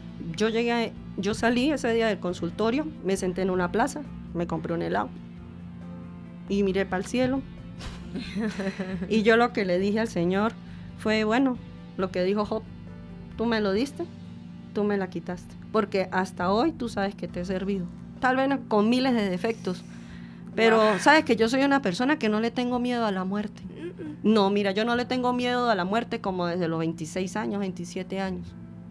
Yo salí ese día del consultorio, me senté en una plaza, me compré un helado y miré para el cielo. Y yo lo que le dije al Señor fue, bueno, lo que dijo Job, tú me lo diste, tú me la quitaste, porque hasta hoy tú sabes que te he servido, tal vez con miles de defectos, pero sabes que yo soy una persona que no le tengo miedo a la muerte. No, mira, yo no le tengo miedo a la muerte como desde los 26 años, 27 años.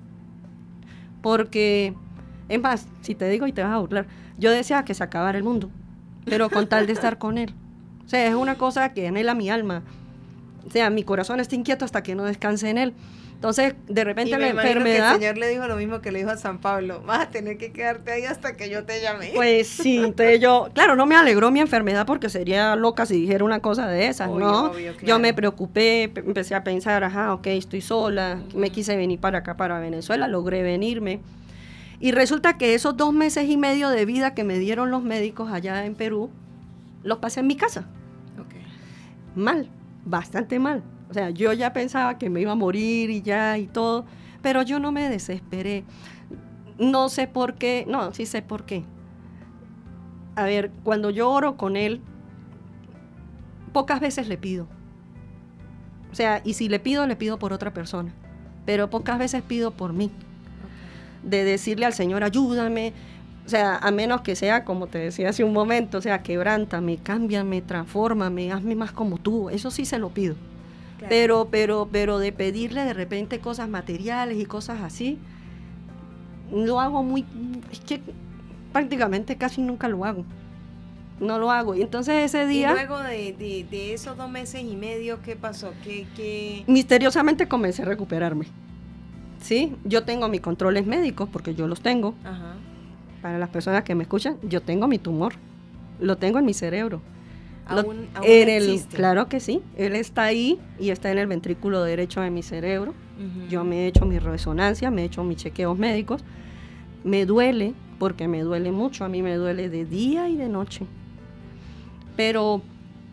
Porque, es más, si te digo y te vas a burlar, yo deseaba que se acabara el mundo, pero con tal de estar con él. O sea, es una cosa que anhela mi alma. O sea, mi corazón está inquieto hasta que no descanse en él. Entonces, de repente la enfermedad... Que el Señor le dijo lo mismo que le dijo a San Pablo, vas a tener que quedarte ahí hasta que yo te llame. Pues sí, entonces claro, no me alegró mi enfermedad porque sería loca si dijera una cosa de esas, ¿no? Obvio, claro. Yo me preocupé, empecé a pensar, ok, estoy sola, me quise venir para acá, para Venezuela, logré venirme. Y resulta que esos 2 meses y medio de vida que me dieron los médicos allá en Perú, los pasé en mi casa. Okay. Mal, bastante mal. O sea, yo ya pensaba que me iba a morir y todo, pero yo no me desesperé. No sé por qué, no, sí sé por qué. A ver, cuando yo oro con él, pocas veces le pido. O sea, y si le pido por otra persona, pero pocas veces pido por mí. De decirle al Señor, ayúdame, o sea, a menos que sea, como te decía hace un momento, o sea, quebrántame, cámbiame, transfórmame, hazme más como tú, eso sí se lo pido. Claro. Pero de pedirle de repente cosas materiales y cosas así, lo hago es que prácticamente casi nunca lo hago. no lo hago. Y entonces ese día... Y luego de esos 2 meses y medio, ¿qué pasó? ¿Qué? Misteriosamente comencé a recuperarme. Sí, yo tengo mis controles médicos, porque yo los tengo. Ajá. Para las personas que me escuchan, yo tengo mi tumor. Lo tengo en mi cerebro. ¿Aún existe? Claro que sí. Él está ahí y está en el ventrículo derecho de mi cerebro. Ujú. Yo me he hecho mi resonancia, me he hecho mis chequeos médicos. Me duele, porque me duele mucho. A mí me duele de día y de noche. Pero,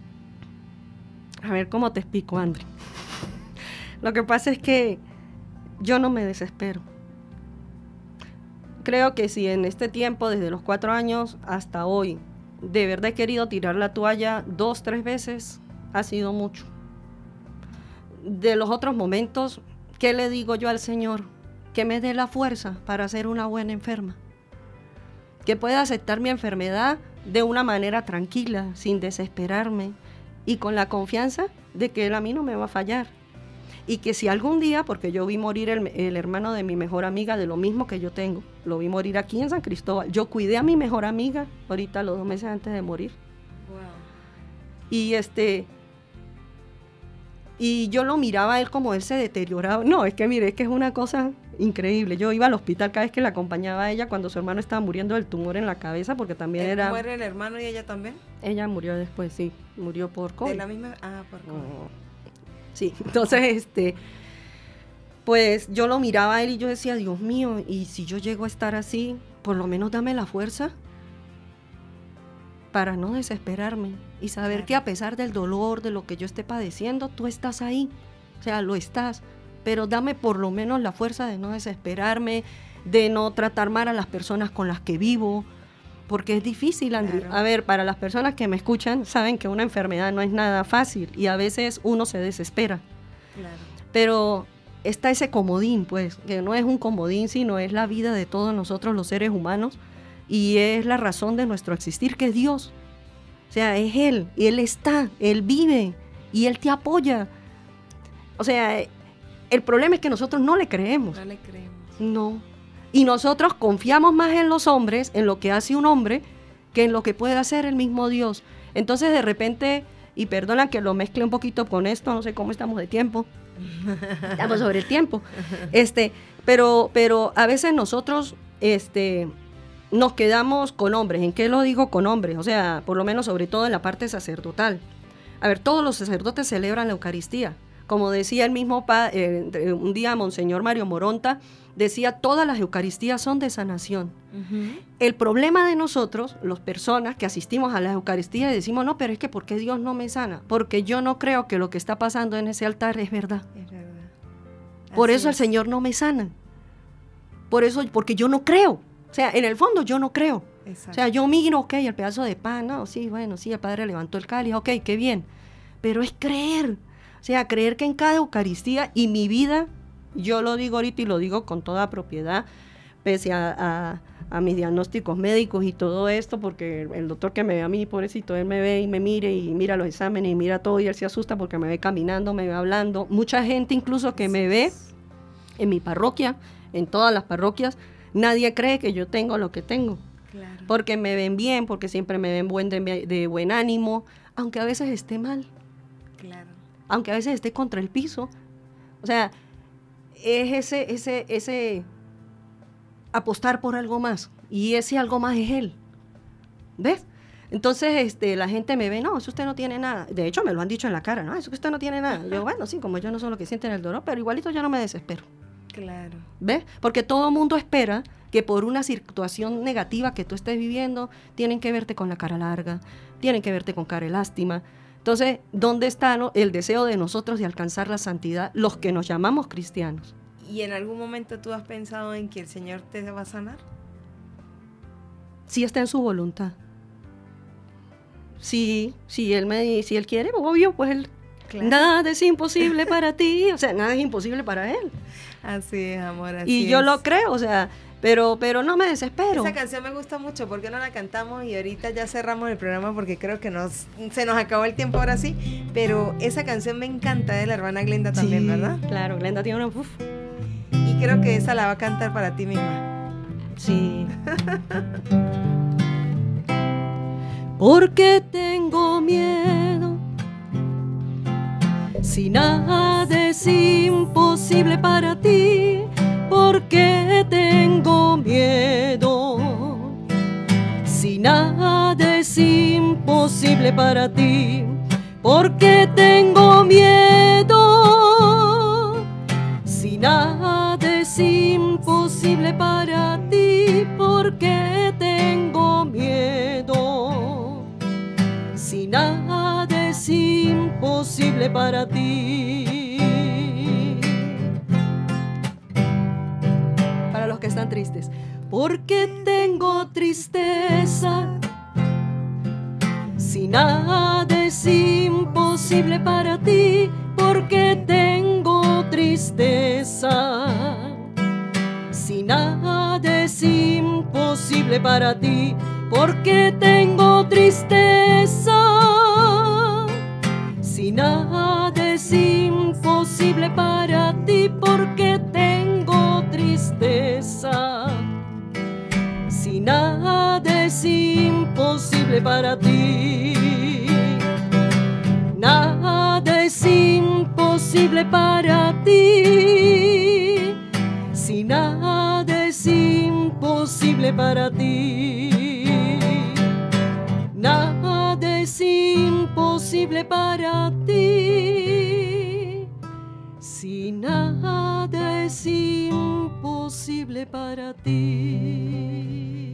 a ver, ¿cómo te explico, Andri? Lo que pasa es que yo no me desespero. Creo que si en este tiempo, desde los 4 años hasta hoy, de verdad he querido tirar la toalla 2, 3 veces, ha sido mucho. De los otros momentos, ¿qué le digo yo al Señor? Que me dé la fuerza para ser una buena enferma. Que pueda aceptar mi enfermedad de una manera tranquila, sin desesperarme y con la confianza de que Él a mí no me va a fallar. Y que si algún día, porque yo vi morir el hermano de mi mejor amiga de lo mismo que yo tengo, lo vi morir aquí en San Cristóbal. Yo cuidé a mi mejor amiga ahorita los 2 meses antes de morir. Wow. Y yo lo miraba a él como él se deterioraba. No, es que mire, es que es una cosa increíble. Yo iba al hospital cada vez que la acompañaba a ella cuando su hermano estaba muriendo del tumor en la cabeza, porque también era... ¿Muere el hermano y ella también? Ella murió después, sí, murió por COVID. ¿De la misma? Ah, por COVID. Sí, entonces, pues yo lo miraba a él y yo decía, Dios mío, y si yo llego a estar así, por lo menos dame la fuerza para no desesperarme y saber Claro. que a pesar del dolor, de lo que yo esté padeciendo, tú estás ahí, o sea, lo estás, pero dame por lo menos la fuerza de no desesperarme, de no tratar mal a las personas con las que vivo, porque es difícil, Andri. Claro. A ver, para las personas que me escuchan, saben que una enfermedad no es nada fácil y a veces uno se desespera. Claro. Pero está ese comodín, pues, que no es un comodín, sino es la vida de todos nosotros los seres humanos y es la razón de nuestro existir, que es Dios. O sea, es Él, y Él está, Él vive y Él te apoya. O sea, el problema es que nosotros no le creemos. No le creemos. No. Y nosotros confiamos más en los hombres, en lo que hace un hombre, que en lo que puede hacer el mismo Dios. Entonces, de repente, y perdona que lo mezcle un poquito con esto, no sé cómo estamos de tiempo. Estamos sobre el tiempo. Pero a veces nosotros nos quedamos con hombres. ¿En qué lo digo con hombres? O sea, por lo menos sobre todo en la parte sacerdotal. A ver, todos los sacerdotes celebran la Eucaristía. Como decía el mismo un día Monseñor Mario Moronta, decía, todas las Eucaristías son de sanación. Uh-huh. El problema de nosotros, las personas que asistimos a las Eucaristías, decimos, no, pero es que ¿por qué Dios no me sana? Porque yo no creo que lo que está pasando en ese altar es verdad. Es verdad. Por Así eso el es. Señor no me sana. Por eso, porque yo no creo. O sea, en el fondo yo no creo. Exacto. O sea, yo miro, ok, el pedazo de pan, no, sí, bueno, sí, el Padre levantó el cáliz, ok, qué bien. Pero es creer. O sea, creer que en cada Eucaristía y mi vida, yo lo digo ahorita y lo digo con toda propiedad, pese a mis diagnósticos médicos y todo esto, porque el doctor que me ve a mí, pobrecito, él me ve y me mire y mira los exámenes y mira todo y él se asusta porque me ve caminando, me ve hablando. Mucha gente incluso que me ve en mi parroquia, en todas las parroquias, nadie cree que yo tengo lo que tengo. Claro. Porque me ven bien, porque siempre me ven de buen ánimo, aunque a veces esté mal, Claro. aunque a veces esté contra el piso. O sea, es ese apostar por algo más, y ese algo más es Él. ¿Ves? Entonces la gente me ve, no, eso usted no tiene nada. De hecho, me lo han dicho en la cara, no, eso que usted no tiene nada. Yo, bueno, sí, como yo no soy lo que sienten el dolor, pero igualito yo no me desespero. Claro. ¿Ves? Porque todo el mundo espera que por una situación negativa que tú estés viviendo, tienen que verte con la cara larga, tienen que verte con cara de lástima. Entonces, ¿dónde está el deseo de nosotros de alcanzar la santidad, los que nos llamamos cristianos? ¿Y en algún momento tú has pensado en que el Señor te va a sanar? Si está en su voluntad. Si Él quiere, obvio, pues Él... Claro. Nada es imposible para ti, o sea, nada es imposible para Él. Así es, amor, así Y yo es. lo creo, o sea, pero no me desespero. Esa canción me gusta mucho, ¿por qué no la cantamos? Y ahorita ya cerramos el programa porque creo que se nos acabó el tiempo ahora sí, pero esa canción me encanta, de la hermana Glenda también, Sí, ¿verdad? Claro, Glenda tiene una... uf, Y creo que esa la va a cantar para ti misma. sí. porque tengo miedo. Si nada es imposible para ti, porque tengo miedo. Si nada es imposible para ti, porque tengo miedo. Si nada es imposible para ti, porque tengo miedo. Si nada es imposible para ti. Para los que están tristes, porque tengo tristeza. Si nada es imposible para ti, porque tengo tristeza. Si nada es imposible para ti, porque tengo tristeza. Si nada es imposible para ti, porque tengo tristeza. Si nada es imposible para ti, nada es imposible para ti. Si nada es imposible para ti, nada es imposible para ti. Si nada es imposible para ti.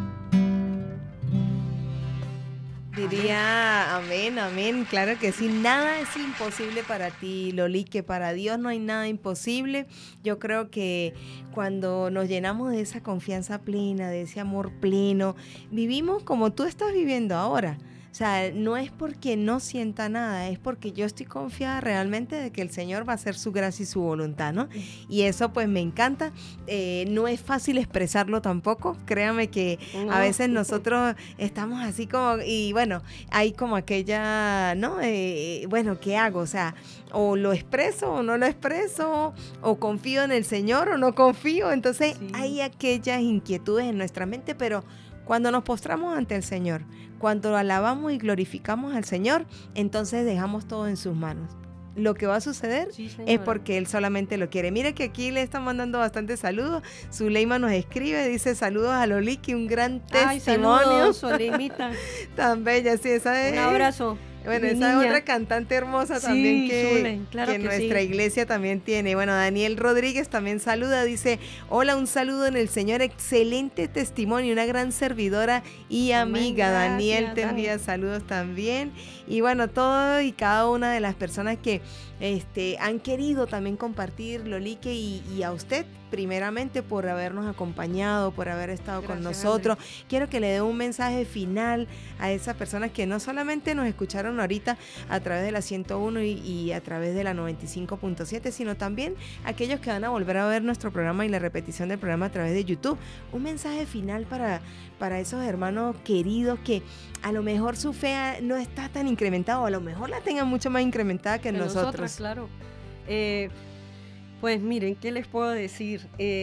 Diría amén, amén, claro que sí, nada es imposible para ti, Loli, que para Dios no hay nada imposible. Yo creo que cuando nos llenamos de esa confianza plena, de ese amor pleno, vivimos como tú estás viviendo ahora. O sea, no es porque no sienta nada, es porque yo estoy confiada realmente de que el Señor va a hacer su gracia y su voluntad, ¿no? Y eso pues me encanta. No es fácil expresarlo tampoco. Créame que a veces nosotros estamos así como, y bueno, hay como aquella, ¿no? Bueno, ¿qué hago? O sea, o lo expreso o no lo expreso, o confío en el Señor o no confío. Entonces hay aquellas inquietudes en nuestra mente, pero cuando nos postramos ante el Señor, cuando alabamos y glorificamos al Señor, entonces dejamos todo en sus manos. Lo que va a suceder es porque Él solamente lo quiere. Mire que aquí le están mandando bastantes saludos. Zuleima nos escribe, dice saludos a Loliki, un gran testimonio. Saludos, Zuleimita. Tan bella, sí, esa es. Un abrazo. Bueno, esa es otra cantante hermosa también que nuestra iglesia también tiene. Bueno, Daniel Rodríguez también saluda, dice, hola, un saludo en el Señor, excelente testimonio, una gran servidora y amiga. Gracias, Daniel te envía saludos también. Y bueno, todo y cada una de las personas que han querido también compartir, Lolique, y a usted primeramente por habernos acompañado, por haber estado con nosotros. Andrés. Quiero que le dé un mensaje final a esas personas que no solamente nos escucharon ahorita a través de la 101 y a través de la 95.7, sino también aquellos que van a volver a ver nuestro programa y la repetición del programa a través de YouTube. Un mensaje final para esos hermanos queridos que a lo mejor su fe no está tan incrementada, o a lo mejor la tengan mucho más incrementada que nosotros. Claro. Pues miren, ¿qué les puedo decir?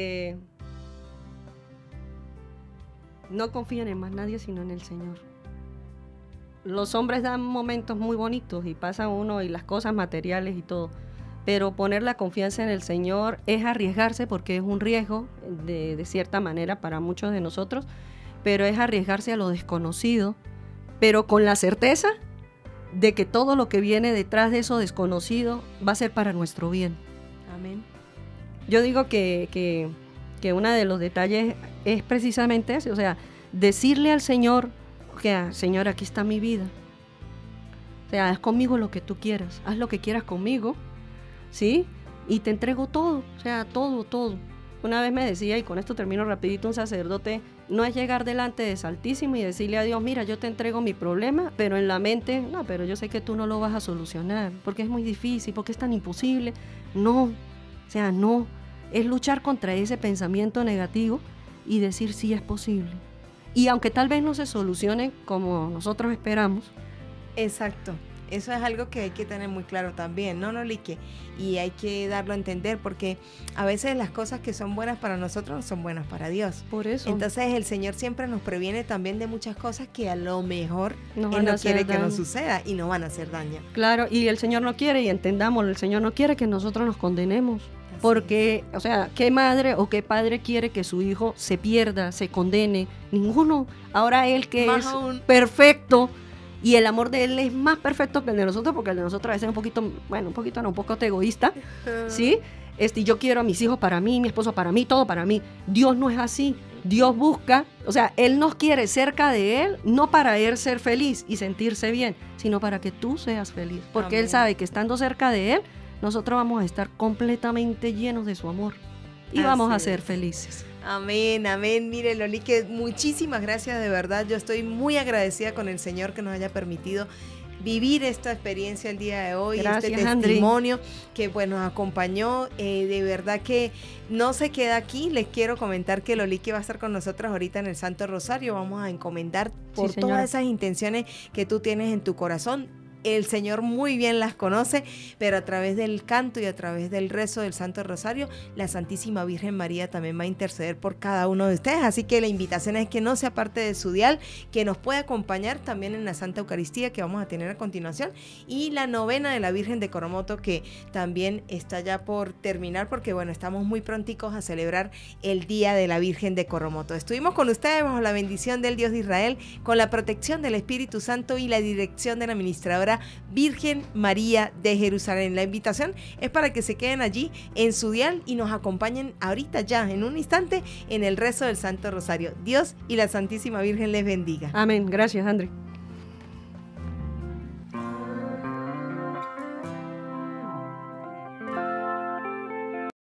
No confían en más nadie sino en el Señor. Los hombres dan momentos muy bonitos y pasa uno y las cosas materiales y todo, pero poner la confianza en el Señor es arriesgarse, porque es un riesgo de cierta manera para muchos de nosotros, pero es arriesgarse a lo desconocido, pero con la certeza de que todo lo que viene detrás de eso desconocido va a ser para nuestro bien. Amén. Yo digo que uno de los detalles es precisamente ese, o sea, decirle al Señor, que Señor, aquí está mi vida. O sea, haz conmigo lo que tú quieras, haz lo que quieras conmigo, ¿sí? Y te entrego todo, o sea, todo, todo. Una vez me decía, y con esto termino rapidito, un sacerdote, no es llegar delante de Altísimo y decirle a Dios, mira, yo te entrego mi problema, pero en la mente, no, pero yo sé que tú no lo vas a solucionar, porque es muy difícil, porque es tan imposible. No, o sea, no. Es luchar contra ese pensamiento negativo y decir sí es posible. Y aunque tal vez no se solucione como nosotros esperamos. Exacto. Eso es algo que hay que tener muy claro también, ¿no, Lolique? Y hay que darlo a entender porque a veces las cosas que son buenas para nosotros no son buenas para Dios. Por eso. Entonces el Señor siempre nos previene también de muchas cosas que a lo mejor Nos Él van a no hacer quiere que daño. nos suceda y nos van a hacer daño. Claro, y el Señor no quiere, y entendámoslo, el Señor no quiere que nosotros nos condenemos. Así Porque, o sea, ¿qué madre o qué padre quiere que su hijo se pierda, se condene? Ninguno. Ahora él que Más es aún. perfecto, y el amor de él es más perfecto que el de nosotros, porque el de nosotros a veces es un poquito, bueno, un poquito no, un poco egoísta, ¿sí? Yo quiero a mis hijos para mí, mi esposo para mí, todo para mí. Dios no es así. Dios busca, o sea, Él nos quiere cerca de Él, no para Él ser feliz y sentirse bien, sino para que tú seas feliz. Porque Amén. Él sabe que estando cerca de Él, nosotros vamos a estar completamente llenos de su amor y vamos a Así ser es. felices. Amén, amén. Mire, Lolique, muchísimas gracias, de verdad. Yo estoy muy agradecida con el Señor que nos haya permitido vivir esta experiencia el día de hoy, Gracias, este Andri. testimonio que pues, nos acompañó. De verdad que no se queda aquí. Les quiero comentar que Lolique va a estar con nosotros ahorita en el Santo Rosario. Vamos a encomendar por señora. todas esas intenciones que tú tienes en tu corazón. El Señor muy bien las conoce, pero a través del canto y a través del rezo del Santo Rosario, la Santísima Virgen María también va a interceder por cada uno de ustedes. Así que la invitación es que no sea parte de su dial, que nos pueda acompañar también en la Santa Eucaristía que vamos a tener a continuación, y la novena de la Virgen de Coromoto, que también está ya por terminar, porque bueno, estamos muy pronticos a celebrar el Día de la Virgen de Coromoto. Estuvimos con ustedes bajo la bendición del Dios de Israel, con la protección del Espíritu Santo y la dirección de la administradora Virgen María de Jerusalén. La invitación es para que se queden allí en su dial y nos acompañen ahorita ya, en un instante, en el rezo del Santo Rosario. Dios y la Santísima Virgen les bendiga. Amén. Gracias, André.